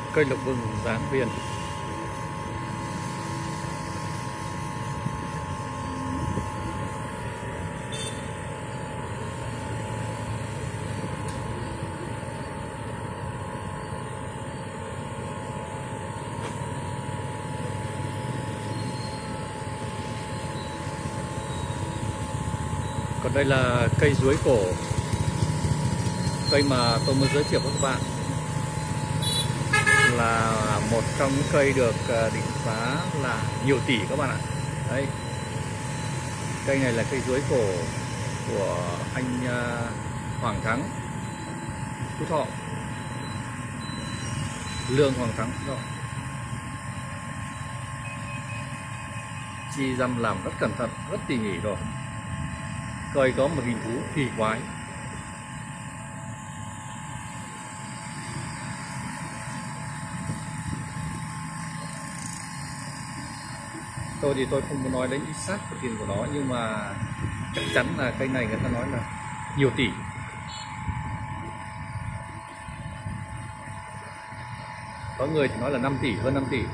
Cây lộc vừng dáng viên. Còn đây là cây chuối cổ, cây mà tôi muốn giới thiệu với các bạn, là một trong những cây được định giá là nhiều tỷ các bạn ạ. Đấy, cây này là cây chuối cổ của anh Hoàng Thắng, Phú Thọ, Lương Hoàng Thắng, Phú Thọ. Chi răm làm rất cẩn thận, rất tỉ mỉ rồi. Cây có một hình thú kỳ quái. Tôi thì tôi không muốn nói đến ít xác của tiền của nó, nhưng mà chắc chắn là cây này người ta nói là nhiều tỷ. Có người thì nói là 5 tỷ, hơn 5 tỷ.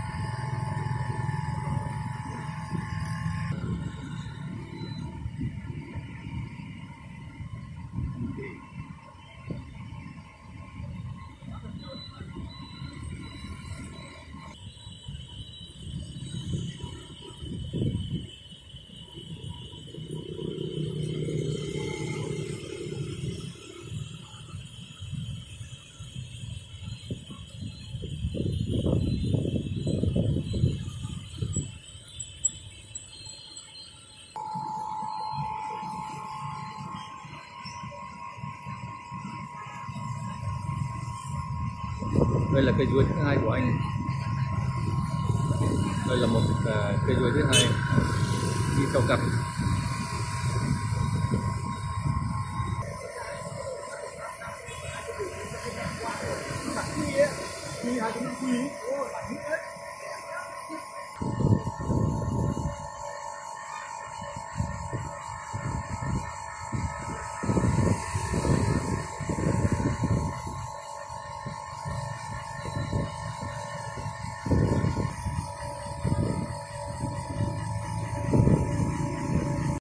Đây là cây chuối thứ hai của anh. Đây là một cây chuối thứ hai đi theo cặp.